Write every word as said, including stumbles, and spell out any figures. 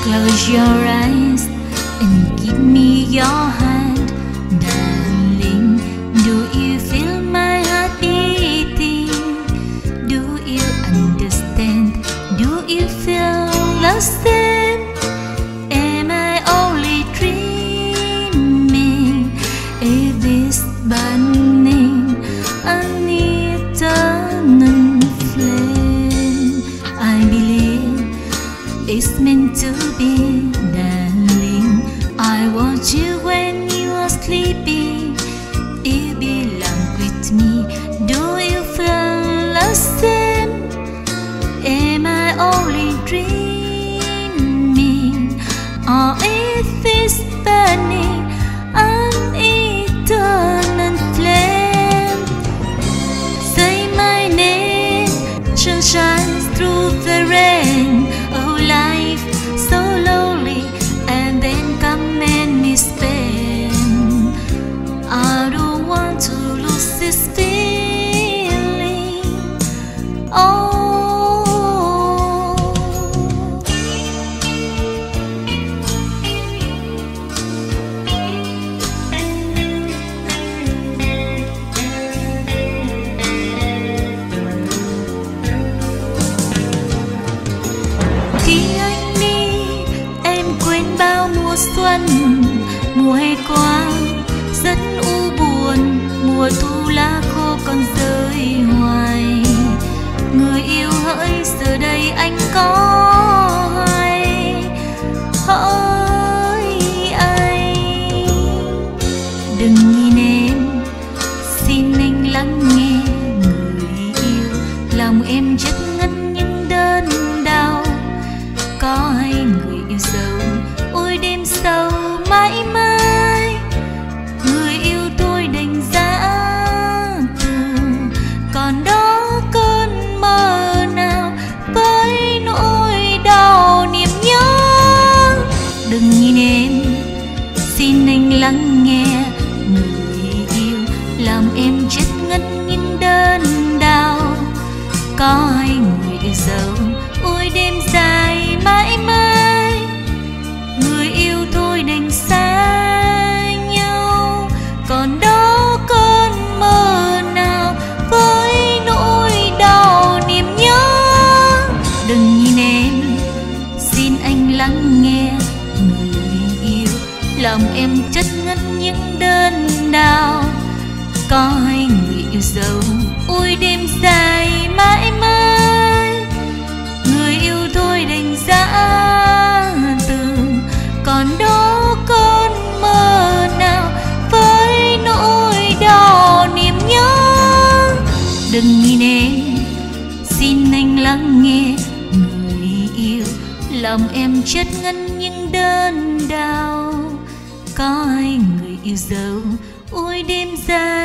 Close your eyes and give me your hand, darling. Do you feel my heart beating? Do you understand? Do you feel the same? Am I only dreaming? Is this burning an eternal flame? I believe it's meant to be, darling. I want you when you are sleeping. You belong with me. Do you feel the same? Am I only dreaming? Or is this burning an eternal flame? Say my name, sun shines through the rain. Oh, life so lonely, and then come and miss pain. I don't want to lose this feeling. Oh, khi anh đi em quên bao mùa xuân, mùa hè qua rất u buồn, mùa thu lá khô còn rơi hoài. Người yêu hỡi giờ đây anh có hay hỡi anh? Đừng nhìn em, xin anh lắng nghe. Người yêu lòng em chất ngất những đơn đau. Có hai người yêu dấu, ôi đêm sâu mãi mãi. Người yêu tôi đành giá từ, còn đó cơn mơ nào với nỗi đau niềm nhớ. Đừng nhìn em, xin anh lắng nghe. Người yêu lòng em chất ngất những đơn đau. Có hai người yêu dấu, ôi đêm dài mãi mãi. Người yêu thôi đành xa nhau, còn đó cơn mơ nào với nỗi đau niềm nhớ. Đừng nhìn em, xin anh lắng nghe. Người yêu lòng em chất ngất những đơn đau. Có hai người yêu dấu, ôi đêm dài mãi mãi. Người yêu thôi đành giá từ, còn đó cơn mơ nào với nỗi đau niềm nhớ. Đừng nhìn em, xin anh lắng nghe. Người yêu lòng em chất ngất những đơn đau. Có hai người yêu dấu, ôi đêm dài